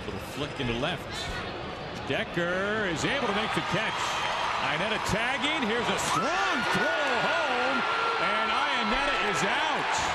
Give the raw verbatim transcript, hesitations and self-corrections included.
Little flick into left. Decker is able to make the catch. Iannetta tagging. Here's a strong throw home, and Iannetta is out.